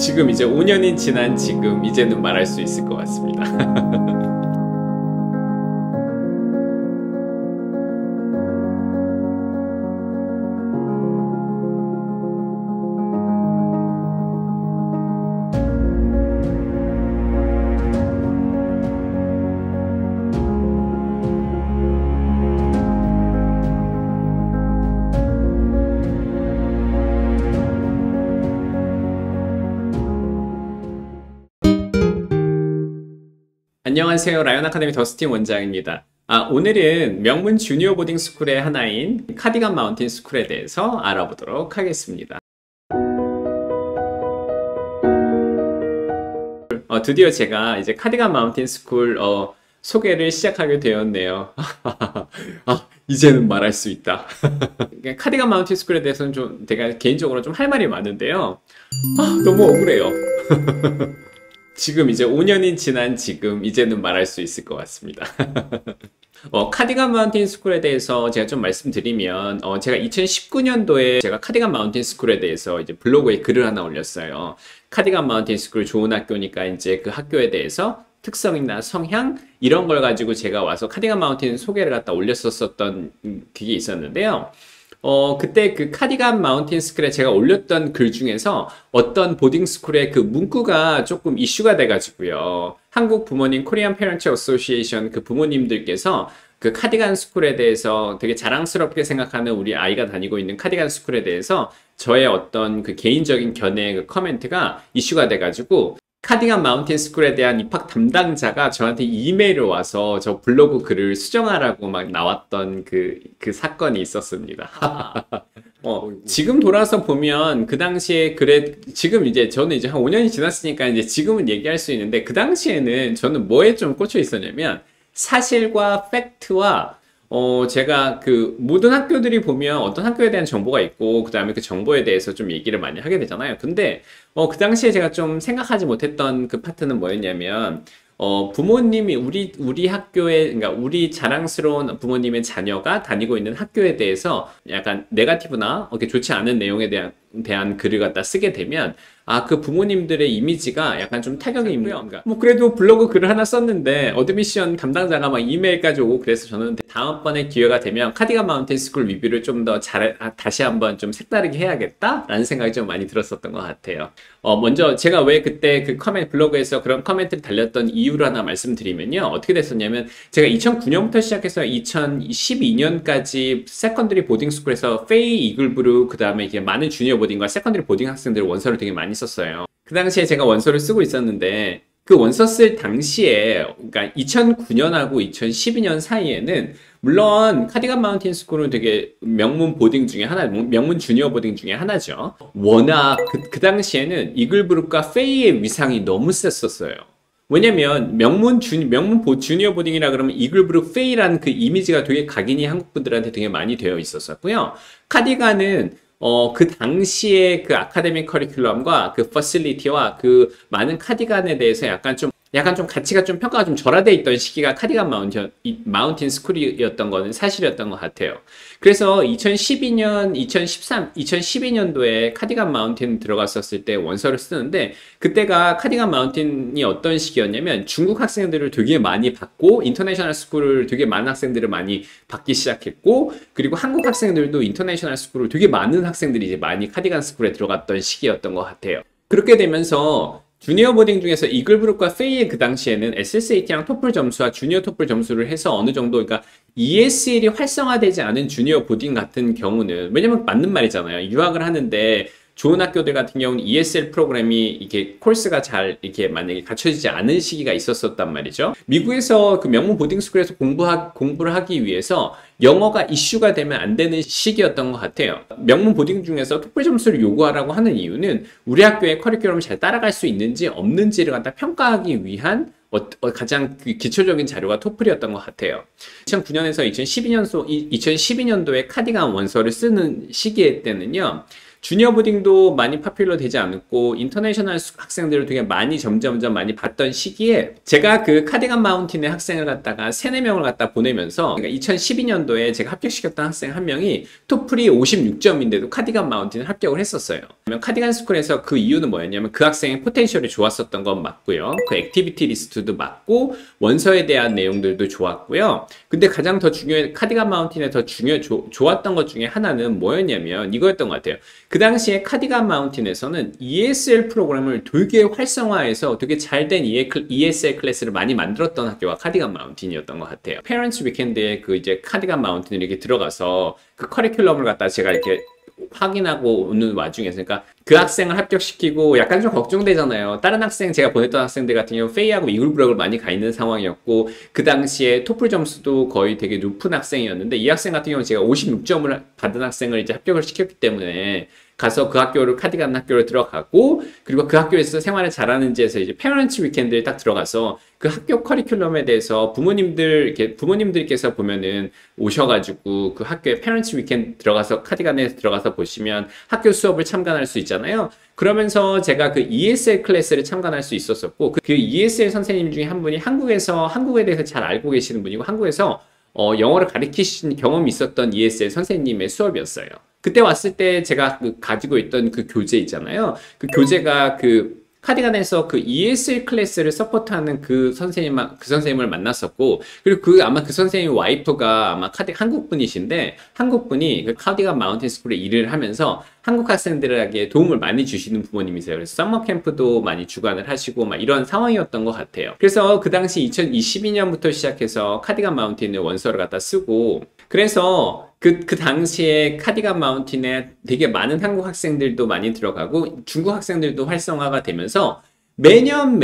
지금 이제 5년이 지난 지금 이제는 말할 수 있을 것 같습니다. 안녕하세요. 라이언 아카데미 더스틴 원장입니다. 오늘은 명문 주니어 보딩 스쿨의 하나인 카디건 마운틴 스쿨에 대해서 알아보도록 하겠습니다. 드디어 제가 이제 카디건 마운틴 스쿨 소개를 시작하게 되었네요. 이제는 말할 수 있다. 카디건 마운틴 스쿨에 대해서는 좀 제가 개인적으로 좀 할 말이 많은데요. 너무 억울해요. 지금 이제 5년이 지난 지금 이제는 말할 수 있을 것 같습니다. 카디건 마운틴 스쿨에 대해서 제가 좀 말씀드리면 제가 2019년도에 제가 카디건 마운틴 스쿨에 대해서 이제 블로그에 글을 하나 올렸어요. 카디건 마운틴 스쿨 좋은 학교니까 이제 그 학교에 대해서 특성이나 성향 이런 걸 가지고 제가 와서 카디건 마운틴 소개를 갖다 올렸었던 그게 있었는데요. 그때 그 카디건 마운틴 스쿨에 제가 올렸던 글 중에서 어떤 보딩 스쿨의 그 문구가 조금 이슈가 돼가지고요. 한국 부모님 코리안 페런츠 어소시에이션 그 부모님들께서 그 카디건 스쿨에 대해서 되게 자랑스럽게 생각하는 우리 아이가 다니고 있는 카디건 스쿨에 대해서 저의 어떤 그 개인적인 견해 그 커멘트가 이슈가 돼가지고 카디건 마운틴 스쿨에 대한 입학 담당자가 저한테 이메일을 와서 저 블로그 글을 수정하라고 막 나왔던 그 사건이 있었습니다. 지금 돌아서 보면 그 당시에 지금 이제 저는 이제 한 5년이 지났으니까 이제 지금은 얘기할 수 있는데 그 당시에는 저는 뭐에 좀 꽂혀 있었냐면 사실과 팩트와 제가 그 모든 학교들이 보면 어떤 학교에 대한 정보가 있고 그 다음에 그 정보에 대해서 좀 얘기를 많이 하게 되잖아요. 근데 그 당시에 제가 좀 생각하지 못했던 그 파트는 뭐였냐면 부모님이 우리 학교에 그러니까 우리 자랑스러운 부모님의 자녀가 다니고 있는 학교에 대해서 약간 네거티브나 이렇게 좋지 않은 내용에 대한 글을 갖다 쓰게 되면 그 부모님들의 이미지가 약간 좀 타격이 있고요. 뭐 그래도 블로그 글을 하나 썼는데 어드미션 담당자가 막 이메일까지 오고 그래서 저는 다음번에 기회가 되면 카디건 마운틴 스쿨 리뷰를 좀 더 다시 한번 좀 색다르게 해야겠다라는 생각이 좀 많이 들었었던 것 같아요. 먼저 제가 왜 그때 그 블로그에서 그런 커멘트를 달렸던 이유를 하나 말씀드리면요. 어떻게 됐었냐면 제가 2009년부터 시작해서 2012년까지 세컨드리 보딩 스쿨에서 페이 이글브루 그 다음에 이게 많은 주니어 보딩과 세컨드리 보딩 학생들 원서를 되게 많이 썼어요. 그 당시에 제가 원서를 쓰고 있었는데 그 원서 쓸 당시에 그러니까 2009년하고 2012년 사이에는 물론 카디건 마운틴 스쿨은 되게 명문 보딩 중에 하나, 명문 주니어 보딩 중에 하나죠. 워낙 그 당시에는 이글브룩과 페이의 위상이 너무 셌었어요. 왜냐면 명문 주니어 보딩이라 그러면 이글브룩 페이라는 그 이미지가 되게 각인이 한국 분들한테 되게 많이 되어 있었고요. 카디건은 그 당시에 그 아카데믹 커리큘럼과 그 퍼실리티와 그 많은 카디건에 대해서 약간 좀 가치가 좀 평가가 좀 절하돼 있던 시기가 카디건 마운틴 스쿨이었던 거는 사실이었던 것 같아요. 그래서 2012년도에 카디건 마운틴 들어갔었을 때 원서를 쓰는데 그때가 카디건 마운틴이 어떤 시기였냐면 중국 학생들을 되게 많이 받고 인터내셔널 스쿨을 되게 많은 학생들을 많이 받기 시작했고 그리고 한국 학생들도 인터내셔널 스쿨을 되게 많은 학생들이 이제 많이 카디건 스쿨에 들어갔던 시기였던 것 같아요. 그렇게 되면서 주니어 보딩 중에서 이글브룩과 페이의 그 당시에는 SSAT랑 토플 점수와 주니어 토플 점수를 해서 어느 정도 그러니까 ESL이 활성화되지 않은 주니어 보딩 같은 경우는 왜냐면 맞는 말이잖아요. 유학을 하는데 좋은 학교들 같은 경우는 ESL 프로그램이 이게 코र्스가 잘 이렇게 만약에 갖춰지지 않은 시기가 있었단 말이죠. 미국에서 그 명문 보딩 스쿨에서 공부를 하기 위해서 영어가 이슈가 되면 안 되는 시기였던 것 같아요. 명문 보딩 중에서 토플 점수를 요구하라고 하는 이유는 우리 학교의 커리큘럼을 잘 따라갈 수 있는지 없는지를 갖다 평가하기 위한 가장 기초적인 자료가 토플이었던 것 같아요. 2009년에서 2012년도에 카디건 원서를 쓰는 시기에 때는요. 주니어 보딩도 많이 파퓰러 되지 않았고 인터내셔널 학생들을 되게 많이 점점점 많이 봤던 시기에 제가 그 카디건 마운틴의 학생을 갖다가 3, 4명을 갖다 보내면서 그러니까 2012년도에 제가 합격시켰던 학생 한 명이 토플이 56점인데도 카디건 마운틴을 합격을 했었어요. 카디건 스쿨에서 그 이유는 뭐였냐면 그 학생의 포텐셜이 좋았었던 건 맞고요. 그 액티비티 리스트도 맞고 원서에 대한 내용들도 좋았고요. 근데 가장 더 카디건 마운틴에 더 좋았던 것 중에 하나는 뭐였냐면 이거였던 것 같아요. 그 당시에 카디건 마운틴에서는 ESL 프로그램을 되게 활성화해서 되게 잘된 ESL 클래스를 많이 만들었던 학교가 카디건 마운틴이었던 것 같아요. Parents Weekend에 그 이제 카디건 마운틴 이렇게 들어가서 그 커리큘럼을 갖다 제가 이렇게 확인하고 오는 와중에서 그러니까 그 학생을 합격시키고 약간 좀 걱정되잖아요. 다른 학생 제가 보냈던 학생들 같은 경우 페이하고 이글브럭을 많이 가 있는 상황이었고 그 당시에 토플 점수도 거의 되게 높은 학생이었는데 이 학생 같은 경우는 제가 56점을 받은 학생을 이제 합격을 시켰기 때문에 가서 그 학교를 카디건 학교로 들어가고 그리고 그 학교에서 생활을 잘하는지에서 이제 페런츠 위켄드에 딱 들어가서 그 학교 커리큘럼에 대해서 부모님들께서 보면은 오셔가지고 그 학교에 페런츠 위켄드 들어가서 카디건에 들어가서 보시면 학교 수업을 참관할 수 있잖아요. 그러면서 제가 그 ESL 클래스를 참관할 수 있었었고 그 ESL 선생님 중에 한 분이 한국에 대해서 잘 알고 계시는 분이고 한국에서 영어를 가르치신 경험이 있었던 ESL 선생님의 수업이었어요. 그때 왔을 때 제가 가지고 있던 그 교재 있잖아요. 그 교재가 그 카디건에서 그 ESL 클래스를 서포트하는 그 선생님을 만났었고, 그리고 아마 그 선생님 와이프가 아마 한국 분이신데, 한국 분이 그 카디건 마운틴 스쿨에 일을 하면서 한국 학생들에게 도움을 많이 주시는 부모님이세요. 그래서 서머 캠프도 많이 주관을 하시고 막 이런 상황이었던 것 같아요. 그래서 그 당시 2022년부터 시작해서 카디건 마운틴의 원서를 갖다 쓰고, 그래서 그 당시에 카디건 마운틴에 되게 많은 한국 학생들도 많이 들어가고 중국 학생들도 활성화가 되면서 매년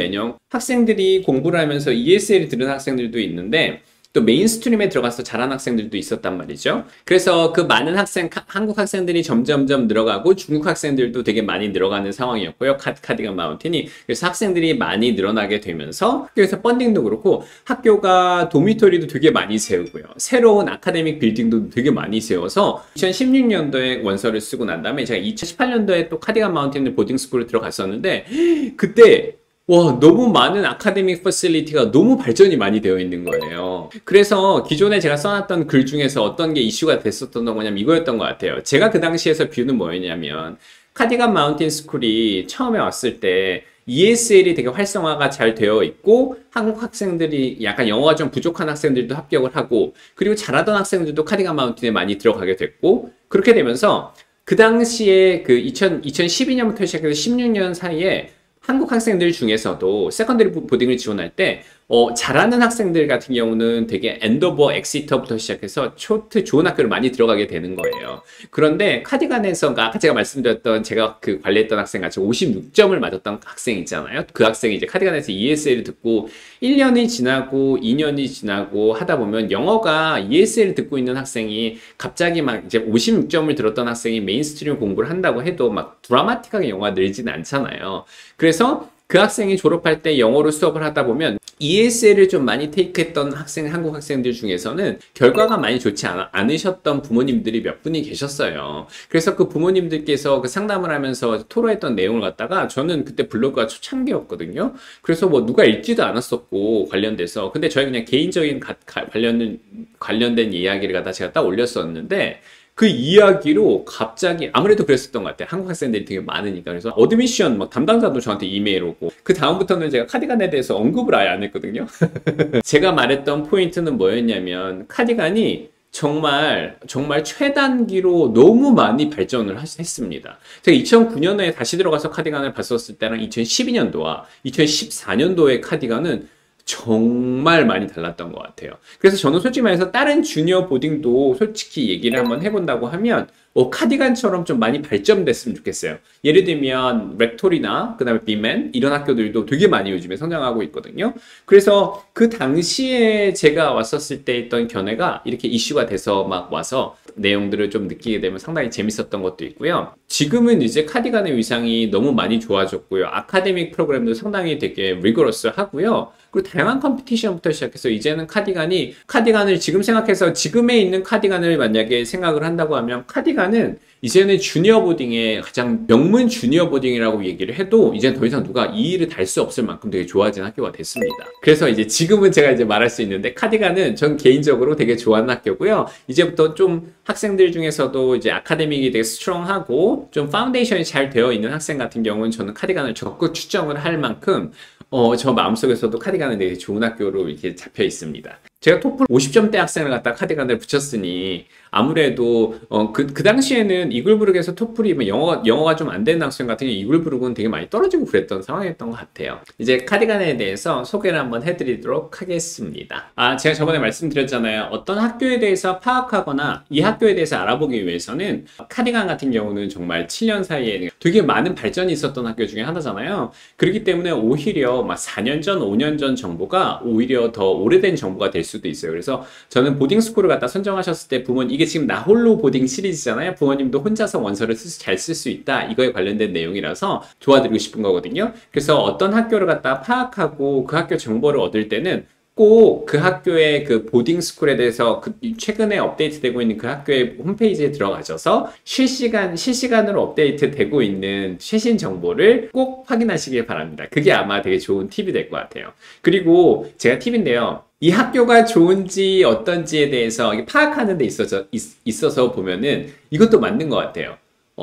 학생들이 공부를 하면서 ESL을 들은 학생들도 있는데 또 메인스트림에 들어가서 잘하는 학생들도 있었단 말이죠. 그래서 그 많은 한국 학생들이 점점점 늘어가고 중국 학생들도 되게 많이 늘어가는 상황이었고요. 카디건 마운틴이. 그래서 학생들이 많이 늘어나게 되면서 학교에서 펀딩도 그렇고 학교가 도미토리도 되게 많이 세우고요. 새로운 아카데믹 빌딩도 되게 많이 세워서 2016년도에 원서를 쓰고 난 다음에 제가 2018년도에 또 카디건 마운틴 보딩스쿨을 들어갔었는데 그때 와, 너무 많은 아카데믹 퍼실리티가 너무 발전이 많이 되어 있는 거예요. 그래서 기존에 제가 써놨던 글 중에서 어떤 게 이슈가 됐었던 거냐면 이거였던 것 같아요. 제가 그 당시에서 뷰는 뭐였냐면 카디건 마운틴 스쿨이 처음에 왔을 때 ESL이 되게 활성화가 잘 되어 있고 한국 학생들이 약간 영어가 좀 부족한 학생들도 합격을 하고 그리고 잘하던 학생들도 카디건 마운틴에 많이 들어가게 됐고 그렇게 되면서 그 당시에 그 2012년부터 시작해서 16년 사이에 한국 학생들 중에서도 세컨더리 보딩을 지원할 때 잘하는 학생들 같은 경우는 되게 엔도버, 엑시터부터 시작해서 좋은 학교를 많이 들어가게 되는 거예요. 그런데 카디건에서 아까 제가 말씀드렸던 제가 그 관리했던 학생 같이 56점을 맞았던 학생 있잖아요. 그 학생이 이제 카디건에서 ESL을 듣고 1년이 지나고 2년이 지나고 하다 보면 영어가 ESL을 듣고 있는 학생이 갑자기 막 이제 56점을 들었던 학생이 메인스트림 공부를 한다고 해도 막 드라마틱하게 영어가 늘지는 않잖아요. 그래서 그 학생이 졸업할 때 영어로 수업을 하다 보면 ESL을 좀 많이 테이크했던 한국 학생들 중에서는 결과가 많이 좋지 않으셨던 부모님들이 몇 분이 계셨어요. 그래서 그 부모님들께서 그 상담을 하면서 토로했던 내용을 갖다가 저는 그때 블로그가 초창기였거든요. 그래서 뭐 누가 읽지도 않았었고 관련돼서 근데 저희 그냥 개인적인 관련된 이야기를 갖다 제가 딱 올렸었는데 그 이야기로 갑자기 아무래도 그랬었던 것 같아요. 한국 학생들이 되게 많으니까. 그래서 어드미션 막 담당자도 저한테 이메일 오고 그 다음부터는 제가 카디건에 대해서 언급을 아예 안 했거든요. 제가 말했던 포인트는 뭐였냐면 카디건이 정말 최단기로 너무 많이 발전을 했습니다. 제가 2009년에 다시 들어가서 카디건을 봤었을 때랑 2012년도와 2014년도의 카디건은 정말 많이 달랐던 것 같아요. 그래서 저는 솔직히 말해서 다른 주니어 보딩도 솔직히 얘기를 한번 해본다고 하면 카디건처럼 좀 많이 발전됐으면 좋겠어요. 예를 들면 렉토리나 그 다음에 비맨 이런 학교들도 되게 많이 요즘에 성장하고 있거든요. 그래서 그 당시에 제가 왔었을 때 있던 견해가 이렇게 이슈가 돼서 막 와서 내용들을 좀 느끼게 되면 상당히 재밌었던 것도 있고요. 지금은 이제 카디건의 위상이 너무 많이 좋아졌고요. 아카데믹 프로그램도 상당히 되게 리거러스 하고요. 그리고 다양한 컴피티션부터 시작해서 이제는 카디건을 지금 생각해서 지금에 있는 카디건을 만약에 생각을 한다고 하면 카디건은 이제는 주니어 보딩의 가장 명문 주니어 보딩이라고 얘기를 해도 이제 더 이상 누가 이 일을 달 수 없을 만큼 되게 좋아진 학교가 됐습니다. 그래서 이제 지금은 제가 이제 말할 수 있는데 카디간은 전 개인적으로 되게 좋아하는 학교고요. 이제부터 좀 학생들 중에서도 이제 아카데믹이 되게 스트롱하고 좀 파운데이션이 잘 되어 있는 학생 같은 경우는 저는 카디간을 적극 추천을 할 만큼 저 마음속에서도 카디간은 되게 좋은 학교로 이렇게 잡혀 있습니다. 제가 토플 50점대 학생을 갖다 카디간을 붙였으니 아무래도 그 당시에는 이글브룩에서 토플이 뭐 영어가 좀 안 되는 학생 같은 경우 이글브룩은 되게 많이 떨어지고 그랬던 상황이었던 것 같아요. 이제 카디간에 대해서 소개를 한번 해드리도록 하겠습니다. 제가 저번에 말씀드렸잖아요. 어떤 학교에 대해서 파악하거나 이 학교에 대해서 알아보기 위해서는 카디간 같은 경우는 정말 7년 사이에 되게 많은 발전이 있었던 학교 중에 하나잖아요. 그렇기 때문에 오히려 막 4년 전, 5년 전 정보가 오히려 더 오래된 정보가 될 수도 있어요. 그래서 저는 보딩스쿨을 갖다 선정하셨을 때 부모님, 이게 지금 나홀로 보딩 시리즈잖아요. 부모님도 혼자서 원서를 잘 쓸 수 있다. 이거에 관련된 내용이라서 도와드리고 싶은 거거든요. 그래서 어떤 학교를 갖다 파악하고 그 학교 정보를 얻을 때는 꼭 그 학교의 그 보딩스쿨에 대해서 최근에 업데이트되고 있는 그 학교의 홈페이지에 들어가셔서 실시간으로 업데이트되고 있는 최신 정보를 꼭 확인하시길 바랍니다. 그게 아마 되게 좋은 팁이 될 것 같아요. 그리고 제가 팁인데요. 이 학교가 좋은지 어떤지에 대해서 파악하는 데 있어서 보면은 이것도 맞는 것 같아요.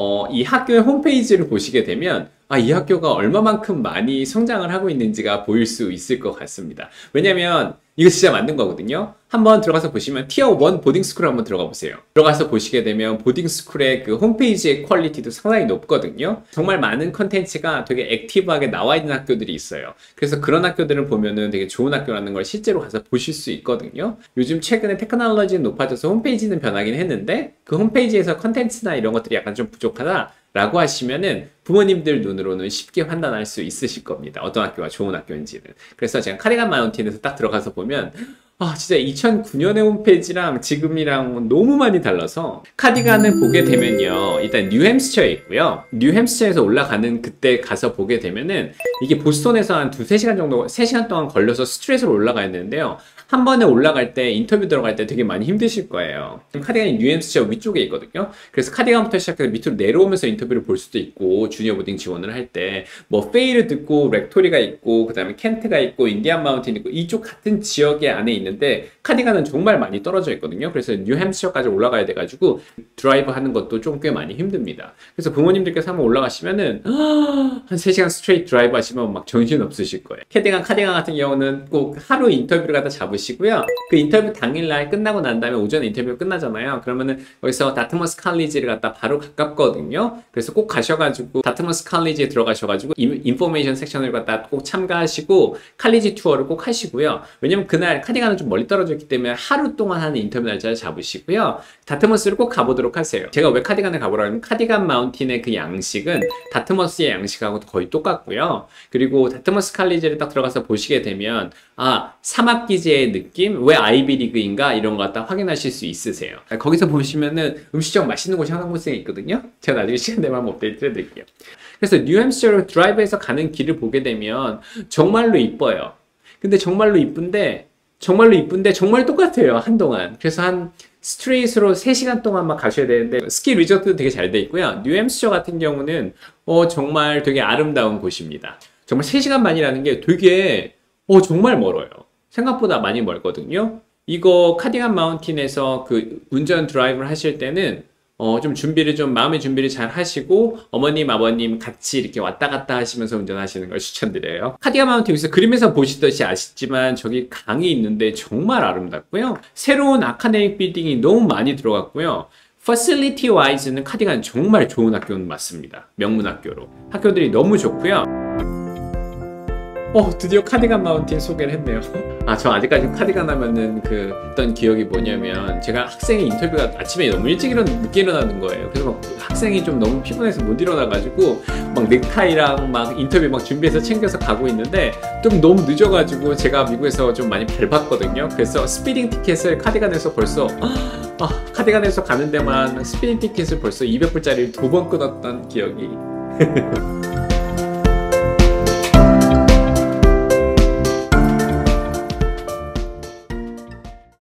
이 학교의 홈페이지를 보시게 되면 이 학교가 얼마만큼 많이 성장을 하고 있는지가 보일 수 있을 것 같습니다. 왜냐면 이거 진짜 맞는 거거든요. 한번 들어가서 보시면 티어 1 보딩스쿨 한번 들어가 보세요. 들어가서 보시게 되면 보딩스쿨의 그 홈페이지의 퀄리티도 상당히 높거든요. 정말 많은 컨텐츠가 되게 액티브하게 나와 있는 학교들이 있어요. 그래서 그런 학교들을 보면은 되게 좋은 학교라는 걸 실제로 가서 보실 수 있거든요. 요즘 최근에 테크놀로지는 높아져서 홈페이지는 변하긴 했는데 그 홈페이지에서 컨텐츠나 이런 것들이 약간 좀 부족하다 라고 하시면은 부모님들 눈으로는 쉽게 판단할 수 있으실 겁니다. 어떤 학교가 좋은 학교인지는. 그래서 제가 카디간 마운틴에서 딱 들어가서 보면 진짜 2009년의 홈페이지랑 지금이랑 너무 많이 달라서 카디간을 보게 되면요. 일단 뉴햄스처에 있고요. 뉴햄스처에서 올라가는 그때 가서 보게 되면은 이게 보스턴에서 한 2-3시간 정도, 3시간 동안 걸려서 스트레이트로 올라가야 되는데요. 한 번에 올라갈 때 인터뷰 들어갈 때 되게 많이 힘드실 거예요. 카디간이 뉴햄스처 위쪽에 있거든요. 그래서 카디간부터 시작해서 밑으로 내려오면서 인터뷰를 볼 수도 있고 주니어 보딩 지원을 할 때 뭐 페이를 듣고 렉토리가 있고 그 다음에 켄트가 있고 인디안 마운틴 있고 이쪽 같은 지역에 안에 있는데 카디간은 정말 많이 떨어져 있거든요. 그래서 뉴햄스처까지 올라가야 돼가지고 드라이브 하는 것도 좀 꽤 많이 힘듭니다. 그래서 부모님들께서 한번 올라가시면은 한 3시간 스트레이트 드라이브 하시면 막 정신 없으실 거예요. 카디간 같은 경우는 꼭 하루 인터뷰를 갖다 잡으시고요. 그 인터뷰 당일날 끝나고 난 다음에 오전에 인터뷰가 끝나잖아요. 그러면은 여기서 다트머스 칼리지를 갖다 바로 가깝거든요. 그래서 꼭 가셔가지고 다트머스 칼리지에 들어가셔가지고 인포메이션 섹션을 갖다 꼭 참가하시고 칼리지 투어를 꼭 하시고요. 왜냐면 그날 카디간은 좀 멀리 떨어져 있기 때문에 하루 동안 하는 인터뷰 날짜를 잡으시고요. 다트머스를 꼭 가보도록 하세요. 제가 왜 카디간을 가보라 하면 카디간 마운틴의 그 양식은 다트머스의 양식하고 거의 똑같고요. 그리고 다트머스 칼리지를 딱 들어가서 보시게 되면 사막 기지의 느낌? 왜 아이비리그인가? 이런 거 갖다 확인하실 수 있으세요. 거기서 보시면은 음식점 맛있는 곳이 한 곳에 있거든요. 제가 나중에 시간 되면 한번 업데이트 해드릴게요. 그래서 뉴햄스처로 드라이브에서 가는 길을 보게 되면 정말로 이뻐요. 근데 정말로 이쁜데 정말 똑같아요. 한동안. 그래서 한 스트레이트로 3시간 동안만 가셔야 되는데 스키 리조트도 되게 잘 돼 있고요. 뉴햄스처 같은 경우는 정말 되게 아름다운 곳입니다. 정말 3시간 반이라는 게 되게 정말 멀어요. 생각보다 많이 멀거든요. 이거 카디간 마운틴에서 그 운전 드라이브를 하실 때는 좀 마음의 준비를 잘 하시고 어머님, 아버님 같이 이렇게 왔다 갔다 하시면서 운전하시는 걸 추천드려요. 카디간 마운틴 여기서 그림에서 보시듯이 아시지만 저기 강이 있는데 정말 아름답고요. 새로운 아카데믹 빌딩이 너무 많이 들어갔고요. Facility wise는 카디간 정말 좋은 학교는 맞습니다. 명문 학교로. 학교들이 너무 좋고요. 드디어 카디간 마운틴 소개를 했네요. 저 아직까지 카디간 하면은 했던 기억이 뭐냐면 제가 학생의 인터뷰가 아침에 너무 늦게 일어나는 거예요. 그래서 막 학생이 좀 너무 피곤해서 못 일어나가지고 막 넥타이랑 막 인터뷰 막 준비해서 챙겨서 가고 있는데 좀 너무 늦어가지고 제가 미국에서 좀 많이 밟았거든요. 그래서 스피딩 티켓을 카디간에서 벌써 카디간에서 가는 데만 스피딩 티켓을 벌써 200불짜리를 2번 끊었던 기억이